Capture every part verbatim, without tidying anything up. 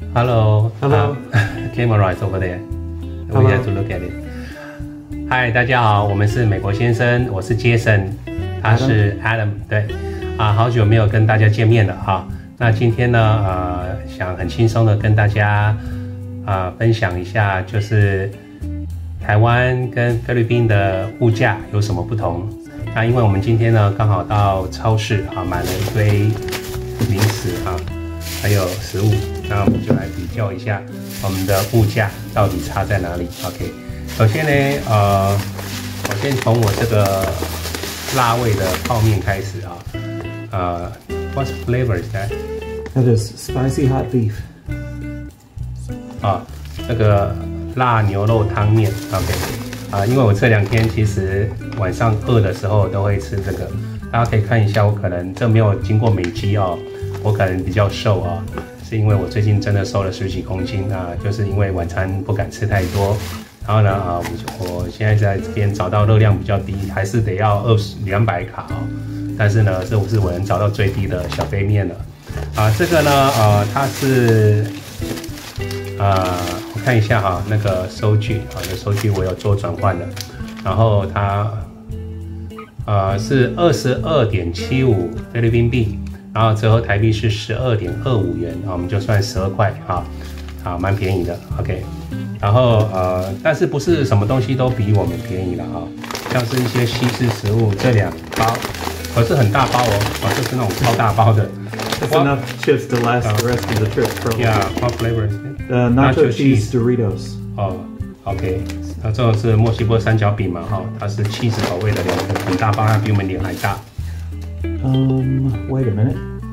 Hello. Hello. Uh, camera is over there. Hello. We have to look at it. Hi， 大家好，我们是美国先生，我是 Jason， 他是 Adam。对，啊，好久没有跟大家见面了哈。那今天呢，呃，想很轻松的跟大家啊、呃、分享一下，就是台湾跟菲律宾的物价有什么不同。那因为我们今天呢刚好到超市啊买了一堆零食啊，还有食物，那我们就来比较一下我们的物价到底差在哪里。OK， 首先呢，呃，我先从我这个辣味的泡面开始啊。呃 ，What flavor is that? That is spicy hot beef. 啊，这个辣牛肉汤面 ，OK， 啊，因为我这两天其实晚上饿的时候都会吃这个，大家可以看一下，我可能这没有经过美肌哦，我可能比较瘦啊，是因为我最近真的瘦了十几公斤啊，就是因为晚餐不敢吃太多，然后呢啊，我我现在在这边找到热量比较低，还是得要二十两百卡哦，但是呢，这是我能找到最低的小杯面了，啊，这个呢，呃，它是。呃，我看一下哈，那个收据啊，那收据我有做转换的，然后它呃是二十二点七五菲律宾币，然后折合台币是十二点二五元，啊，我们就算十二块哈，啊，蛮便宜的 ，OK。然后呃，但是不是什么东西都比我们便宜了哈，像是一些西式食物，这两包可是很大包哦，啊，就是那种超大包的。 That's enough chips to last the rest of the trip. Probably. Yeah, what flavor is it? Uh, nacho, nacho cheese, cheese Doritos. 哦 ，OK， 那这种是墨西哥三角饼嘛，哈，它是cheese口味的两个很大包，它比我们脸还大。 Um, wait a minute.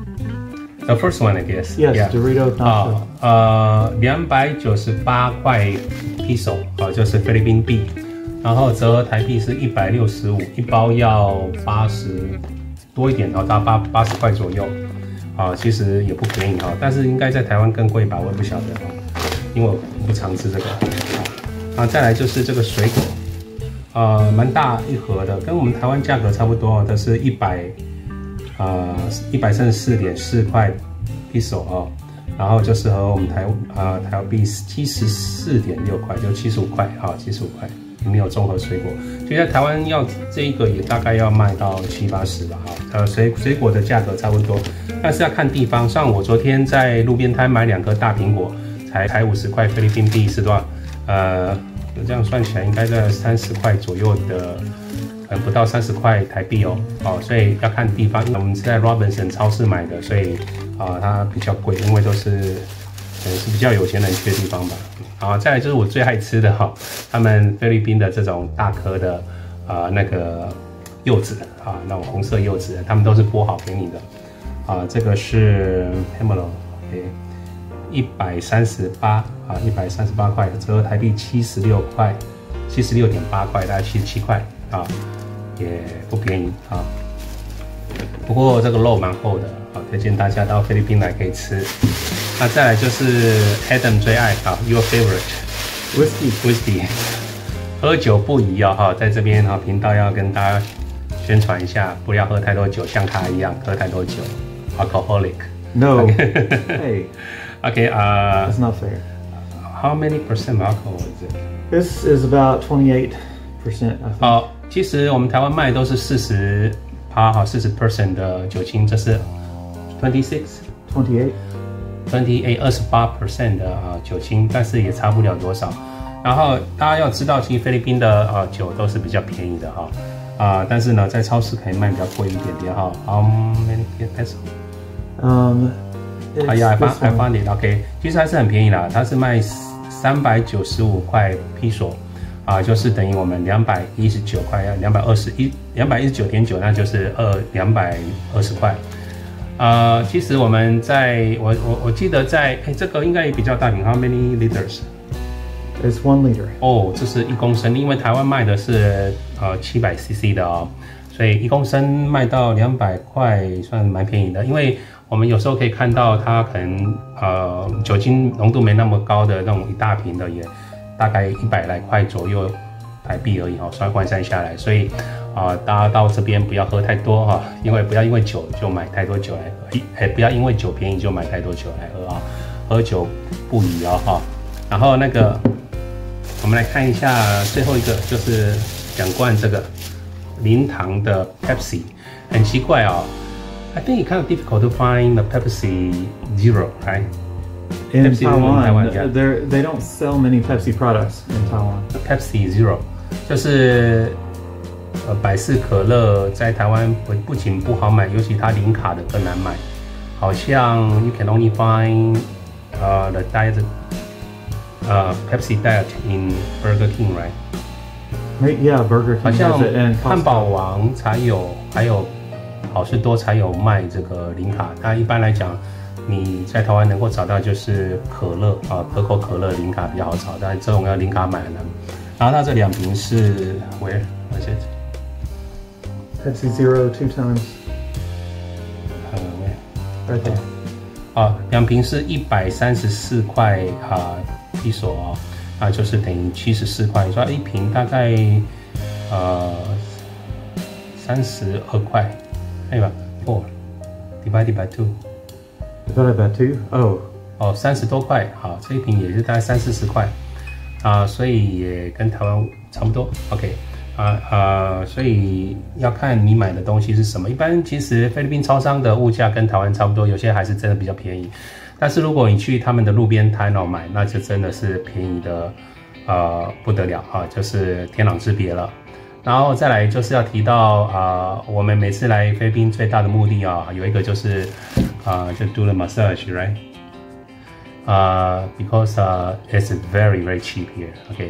The first one, I guess. Yes, yeah. Dorito nacho. 哦，呃，两百九十八块 peso， 哦，就是菲律宾币，然后折合台币是一百六十五，一包要八十多一点，然后大概八八十块左右。啊，其实也不便宜哈，但是应该在台湾更贵吧，我也不晓得哈，因为我不常吃这个。啊，再来就是这个水果，呃，蛮大一盒的，跟我们台湾价格差不多，它是一百，呃，一百三十四点四块 peso 哦，然后就是和我们台啊、呃、台币七十四点六块，就七十五块啊，七十五块。没有综合水果，所以在台湾要这一个也大概要卖到七八十吧，哈，呃，水水果的价格差不多，但是要看地方。像我昨天在路边摊买两颗大苹果，才才五十块菲律宾币是多少？呃，这样算起来应该在三十块左右的，可能不到三十块台币哦，哦，所以要看地方。因为我们是在 Robinson 超市买的，所以啊、呃、它比较贵，因为都是可能是比较有钱人去的地方吧。啊，再来就是我最爱吃的哈，他们菲律宾的这种大颗的啊、呃、那个柚子啊，那种红色柚子，他们都是剥好给你的啊。这个是 Pomelo，OK， 一百三十八啊，一百三十八块，折合台币七十六块，七十六点八块，大概七十七块啊，也不便宜啊。不过这个肉蛮厚的，啊，推荐大家到菲律宾来可以吃。那再来就是 Adam 最爱啊 ，Your favorite whiskey whiskey， 喝酒不宜哦哈，在这边哈频道要跟大家宣传一下，不要喝太多酒，像他一样喝太多酒 ，alcoholic。 No. Hey. Okay. Uh, That's not fair. How many percent alcohol is it? This is about twenty-eight percent. 哦，其实我们台湾卖都是四十趴哈，四十 percent 的酒精，这是 twenty six。 twenty-eight. twenty-eight 二十八 percent 的啊酒精，但是也差不了多少。然后大家要知道，其实菲律宾的啊酒都是比较便宜的哈啊，但是呢，在超市可以卖比较贵一点点哈。How many pesos? Um. 哎呀 ，I found I found it. OK， 其实还是很便宜啦，它是卖三百九十五块 peso 啊，就是等于我们两百一十九块，两百二十一，两百一十九点九，那就是二两百二十块。呃，其实我们在我我我记得在哎，这个应该也比较大瓶 ，How many liters? It's one liter. 哦，这是一公升，因为台湾卖的是呃七百 C C 的哦，所以一公升卖到两百块，算蛮便宜的。因为我们有时候可以看到它可能呃酒精浓度没那么高的那种一大瓶的，也大概一百来块左右台币而已哈，算换算下来，所以。啊，大家到这边不要喝太多哈，因为不要因为酒就买太多酒来喝，哎，不要因为酒便宜就买太多酒来喝啊。 合久不宜哦哈。然后那个，我们来看一下最后一个，就是两罐这个零糖的 Pepsi， 很奇怪哦。I think it's kind of difficult to find the Pepsi Zero, right? In Pepsi Taiwan, Taiwan, yeah. they're- they don't sell many Pepsi products in Taiwan. Pepsi Zero 就是呃百事可乐在台湾不不仅不好买，尤其它零卡的更难买。好像 you can only find 呃、uh, the diet 呃、uh, Pepsi diet in Burger King, right? Right, yeah, Burger 好 King 像 has it, and 汉堡 Costco. 王才有，还有好事多才有卖这个零卡。那一般来讲，你在台湾能够找到就是可乐啊，可口可乐零卡比较好找，但这种要零卡买很难。然后它这两瓶是 where was it? Pepsi Zero two times. 呃 where? Right there. 啊，两瓶是一百三十四块啊一手哦，啊就是等于七十四块，所以一瓶大概呃三十二块，对吧 ？Four divided by two， Divided by two? Oh, 哦，三十多块，好，这一瓶也是大概三四十块，啊，所以也跟台湾差不多。OK， 啊啊，所以要看你买的东西是什么。一般其实菲律宾超商的物价跟台湾差不多，有些还是真的比较便宜。但是如果你去他们的路边摊哦买，那就真的是便宜的，呃不得了啊，就是天壤之别了。然后再来就是要提到啊、呃，我们每次来菲律宾最大的目的啊，有一个就是啊、呃，就 do the massage, right? 啊、uh, ，because uh, it's very very cheap here. Okay,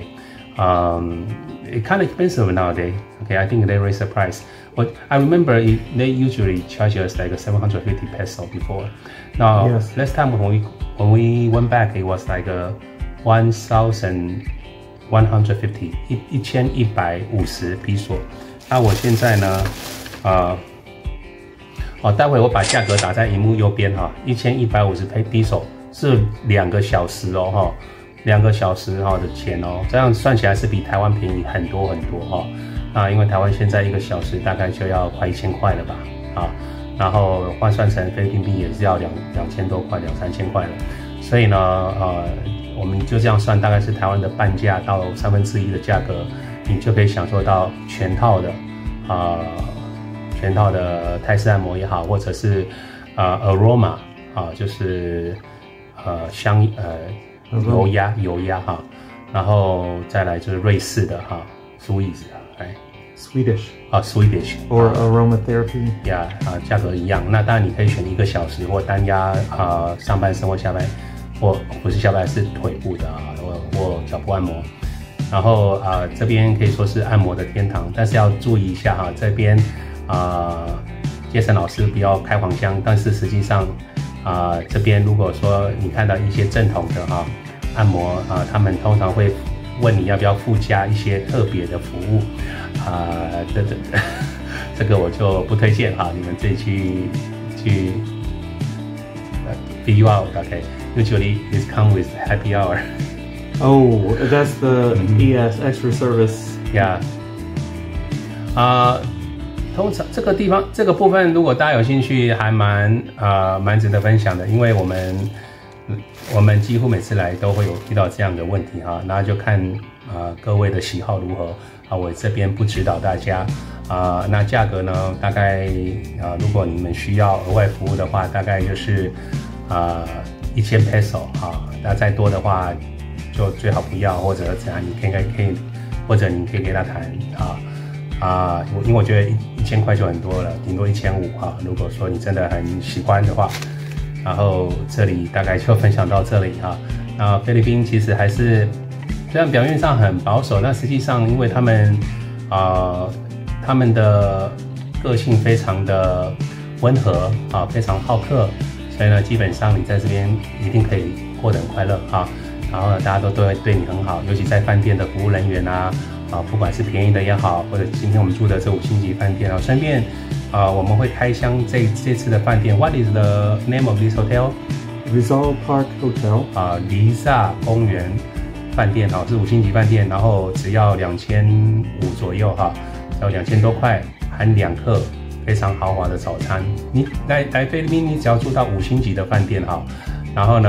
um, it kind of expensive nowadays. Okay, I think they raised the price. But I remember it, they usually charge us like a seven hundred fifty peso before. Now Yes. last time when we when we went back, it was like a one thousand. one hundred fifty 一一千一百五十比索，那我现在呢，呃，哦，待会我把价格打在荧幕右边哈，一千一百五十比索是两个小时哦哈，两个小时哈的钱哦，这样算起来是比台湾便宜很多很多哈，啊，因为台湾现在一个小时大概就要快一千块了吧，啊，然后换算成菲律宾币也是要两两千多块，两三千块了，所以呢，呃。我们就这样算，大概是台湾的半价到三分之一的价格，你就可以享受到全套的，啊、呃，全套的泰式按摩也好，或者是呃 aroma 啊，就是呃香呃油压油压哈，然后再来就是瑞士的哈 ，Swiss 哎 Swedish 啊 Swedish or aromatherapy. 呀啊，价格一样。那当然你可以选一个小时或单压啊、呃、上半身或下半。或不是下半是腿部的啊，或或脚部按摩，然后啊、呃、这边可以说是按摩的天堂，但是要注意一下哈，这边啊杰森老师不要开黄腔，但是实际上啊、呃、这边如果说你看到一些正统的哈、啊、按摩啊、呃，他们通常会问你要不要附加一些特别的服务啊，这这这个我就不推荐哈，你们自己去去呃 figure out OK。Usually it comes with happy hour. Oh, that's the E S extra service. Yeah. 啊、呃，通常这个地方这个部分，如果大家有兴趣，还蛮啊蛮值得分享的，因为我们我们几乎每次来都会有遇到这样的问题哈，那就看啊、呃、各位的喜好如何啊，我这边不指导大家啊、呃，那价格呢，大概啊、呃、如果你们需要额外服务的话，大概就是啊。呃一千 peso 啊，那再多的话就最好不要，或者怎样，你可以可以，或者你可以跟他谈啊啊，因为我觉得一一千块就很多了，顶多一千五啊。如果说你真的很喜欢的话，然后这里大概就分享到这里啊。那菲律宾其实还是虽然表面上很保守，但实际上因为他们啊他们的个性非常的温和啊，非常好客。所以呢，基本上你在这边一定可以过得很快乐啊。然后呢，大家都都会对你很好，尤其在饭店的服务人员啊，啊，不管是便宜的也好，或者今天我们住的这五星级饭店啊，顺便啊，我们会开箱这这次的饭店。What is the name of this hotel? Rizal Park Hotel. 啊，黎萨公园饭店啊，是五星级饭店，然后只要两千五左右哈，要两千多块，含两客。非常豪华的早餐，你来来菲律宾，你只要住到五星级的饭店哈，然后呢，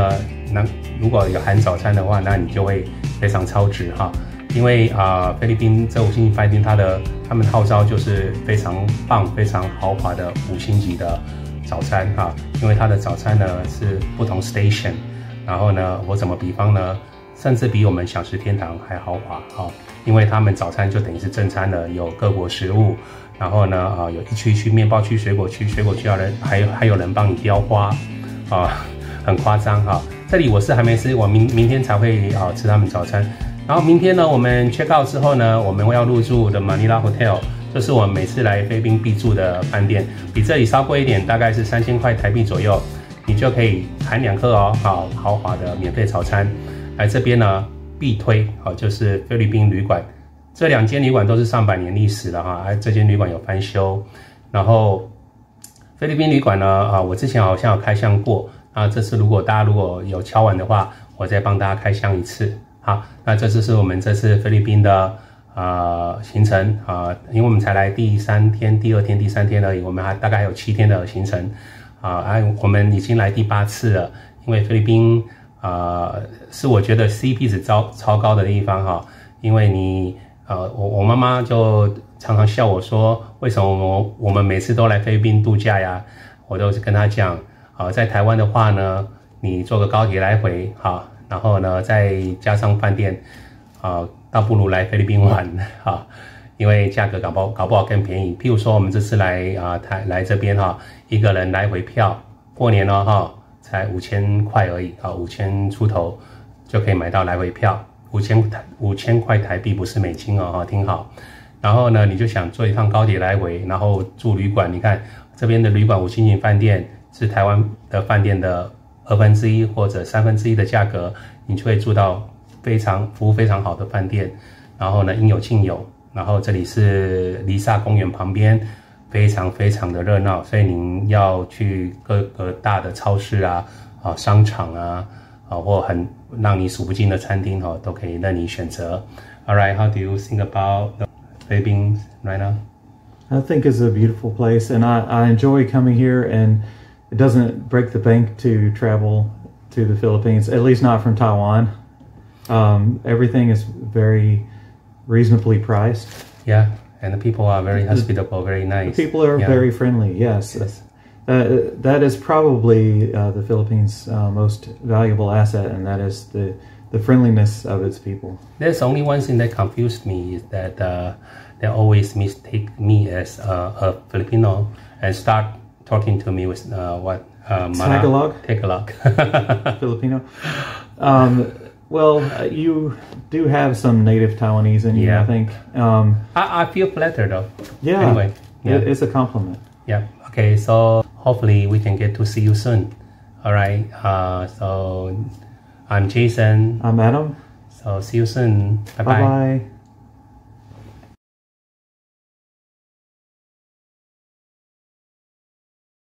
那如果有含早餐的话，那你就会非常超值哈。因为啊、呃，菲律宾这五星级饭店，它的他们号召就是非常棒、非常豪华的五星级的早餐哈。因为它的早餐呢是不同 station， 然后呢，我怎么比方呢？甚至比我们享食天堂还豪华哈。因为他们早餐就等于是正餐了，有各国食物，然后呢啊、呃、有一区一区面包区、水果区，水果区要人还有还有人帮你雕花啊，很夸张哈。这里我是还没吃，我明明天才会啊、呃、吃他们早餐。然后明天呢，我们 check out 之后呢，我们会要入住的 Manila Hotel， 就是我们每次来菲律宾必住的饭店，比这里稍贵一点，大概是三千块台币左右，你就可以含两客哦，好豪华的免费早餐。来这边呢必推哦，就是菲律宾旅馆，这两间旅馆都是上百年历史了哈，哎，这间旅馆有翻修，然后菲律宾旅馆呢啊，我之前好像有开箱过啊，这次如果大家如果有敲完的话，我再帮大家开箱一次。好，那这次是我们这次菲律宾的呃行程啊，因为我们才来第三天、第二天、第三天而已，我们还大概还有七天的行程啊，哎，我们已经来第八次了，因为菲律宾啊、呃、是我觉得 C P 值超超高的地方哈，因为你呃我我妈妈就常常笑我说，为什么我我们每次都来菲律宾度假呀？我都是跟她讲啊、呃，在台湾的话呢，你坐个高铁来回哈。然后呢，再加上饭店，啊、呃，倒不如来菲律宾玩哈，因为价格搞不好搞不好更便宜。譬如说，我们这次来啊台来这边哈，一个人来回票，过年了哈，才五千块而已啊，五千出头就可以买到来回票，五千台五千块台币不是美金哦哈，听好。然后呢，你就想坐一趟高铁来回，然后住旅馆，你看这边的旅馆五星级饭店是台湾的饭店的二分之一或者三分之一的价格，你就会住到非常服务非常好的饭店，然后呢应有尽有，然后这里是黎萨公园旁边，非常非常的热闹，所以您要去各个大的超市啊、啊商场啊、啊或很让你数不尽的餐厅哈、哦，都可以任你选择。All right, how do you think about the Philippines right now? I think it's a beautiful place, and I, I enjoy coming here, and it doesn't break the bank to travel to the Philippines, at least not from Taiwan. Um, everything is very reasonably priced. Yeah, and the people are very hospitable, very nice. The people are yeah. very friendly, yes. yes. Uh, that is probably uh, the Philippines' uh, most valuable asset, and that is the, the friendliness of its people. There's only one thing that confused me is that uh, they always mistake me as uh, a Filipino and start talking to me with uh, what uh, Tagalog. Tagalog. Filipino. Um, well, uh, you do have some native Taiwanese in you, yeah. I think. Um, I, I feel flattered though. Yeah. Anyway, yeah. It, it's a compliment. Yeah. Okay. So hopefully we can get to see you soon. All right. Uh, so I'm Jason. I'm Adam. So see you soon. Bye bye. Bye bye.